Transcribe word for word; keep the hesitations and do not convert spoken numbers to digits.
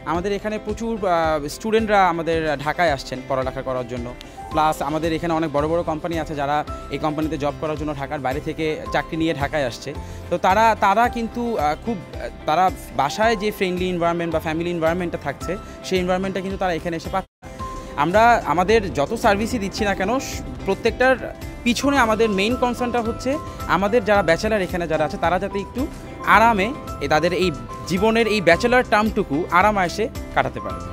আমাদের এখানে প্রচুর স্টুডেন্টরা আমাদের ঢাকায় আসছেন পড়ালেখা করার জন্য, প্লাস আমাদের এখানে অনেক বড় বড় কোম্পানি আছে যারা এই কোম্পানিতে জব করার জন্য ঢাকার বাইরে থেকে চাকরি নিয়ে ঢাকায় আসছে। তো তারা তারা কিন্তু খুব তারা বাসায় যে ফ্রেন্ডলি এনভায়রনমেন্ট বা ফ্যামিলি এনভায়রনমেন্টটা থাকছে সেই এনভায়রনমেন্টটা কিন্তু তারা এখানে এসে পাচ্ছে। আমরা আমাদের যত সার্ভিসই দিচ্ছি না কেন প্রত্যেকটার পিছনে আমাদের মেইন কনসার্নটা হচ্ছে আমাদের যারা ব্যাচেলার এখানে যারা আছে তারা যাতে একটু আরামে তাদের এই জীবনের এই ব্যাচেলার টার্মটুকু আরাম এসে কাটাতে পারে।